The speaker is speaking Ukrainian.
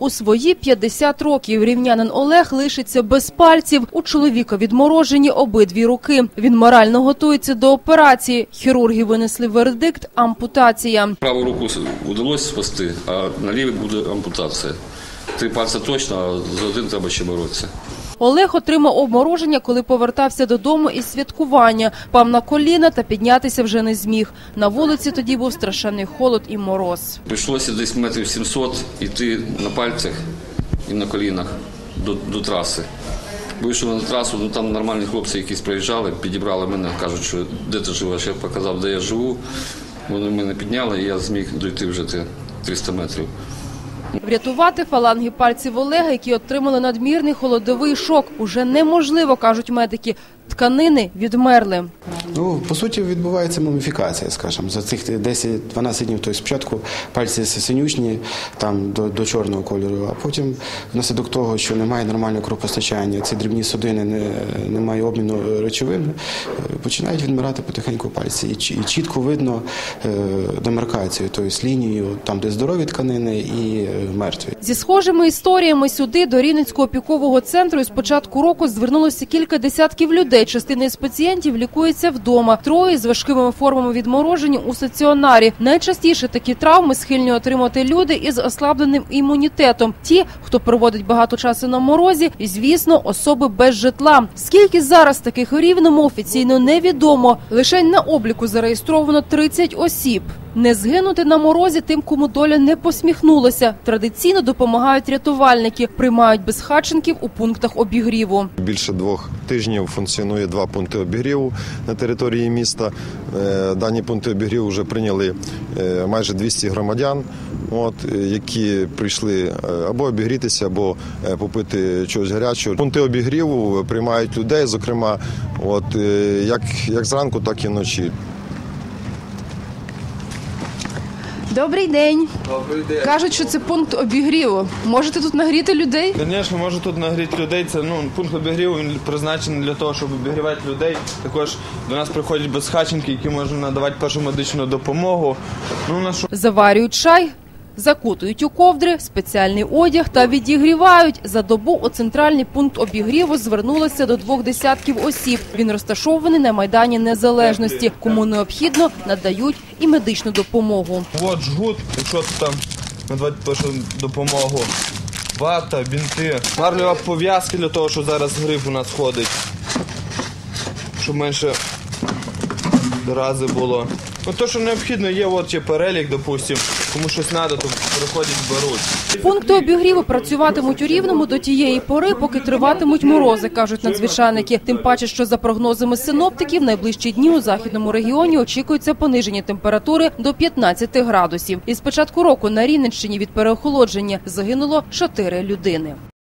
У свої 50 років рівнянин Олег лишиться без пальців. У чоловіка відморожені обидві руки. Він морально готується до операції. Хірурги винесли вердикт – ампутація. Праву руку вдалося спасти, а на лівій буде ампутація. 3 пальці точно, а за один треба ще боротися. Олег отримав обмороження, коли повертався додому із святкування. Пав на коліна та піднятися вже не зміг. На вулиці тоді був страшенний холод і мороз. Прийшлося десь метрів 700 йти на пальцях і на колінах до траси. Вийшов на трасу, там нормальні хлопці якісь проїжджали, підібрали мене, кажуть, що де ти живеш. Я показав, де я живу. Вони мене підняли і я зміг дойти вже 300 метрів. Врятувати фаланги пальців Олега, які отримали надмірний холодовий шок, уже неможливо, кажуть медики. Тканини відмерли. По суті, відбувається муміфікація, скажімо, за цих 10-12 днів. Тобто спочатку пальці синючні, там до чорного кольору, а потім внаслідок того, що немає нормального кровопостачання, ці дрібні судини, немає обміну речовин, починають відмирати потихеньку пальці. І чітко видно демаркацію, тобто лінію, там де здорові тканини і мертві. Зі схожими історіями сюди, до Рівненського опікового центру, із початку року звернулося кілька десятків людей. Частина із пацієнтів лікується вдома. 3 з важкими формами відмороження у стаціонарі. Найчастіше такі травми схильні отримати люди із ослабленим імунітетом. Ті, хто проводить багато часу на морозі, і, звісно, особи без житла. Скільки зараз таких у Рівному, офіційно невідомо. Лише на обліку зареєстровано 30 осіб. Не згинути на морозі тим, кому доля не посміхнулася. Традиційно допомагають рятувальники. Приймають безхатченків у пунктах обігріву. Більше 2 тижнів функціонує 2 пункти обігріву на території міста. Дані пункти обігріву вже прийняли майже 200 громадян, які прийшли або обігрітися, або попити чогось гарячого. Пункти обігріву приймають людей, зокрема, як зранку, так і вночі. Добрий день. Добрий день. Кажуть, що це пункт обігріву. Можете тут нагріти людей? Звісно, можу тут нагріти людей. Це пункт обігріву, він призначений для того, щоб обігрівати людей. Також до нас приходять безхатченки, які можуть надавати першу медичну допомогу. Заварюють чай, закутують у ковдри, спеціальний одяг та відігрівають. За добу у центральний пункт обігріву звернулося до 2 десятків осіб. Він розташований на Майдані Незалежності. Кому необхідно, надають і медичну допомогу. От жгут, якщо там надавати першу допомогу. Вата, бінти, марлева пов'язки для того, що зараз грип у нас ходить. Щоб менше рази було. То, що необхідно, є перелік, допустим, кому щось треба, то приходять, беруть. Пункти обігріву працюватимуть у Рівному до тієї пори, поки триватимуть морози, кажуть надзвичайники. Тим паче, що за прогнозами синоптиків, найближчі дні у західному регіоні очікується пониження температури до 15 градусів. Із початку року на Рівненщині від переохолодження загинуло 4 людини.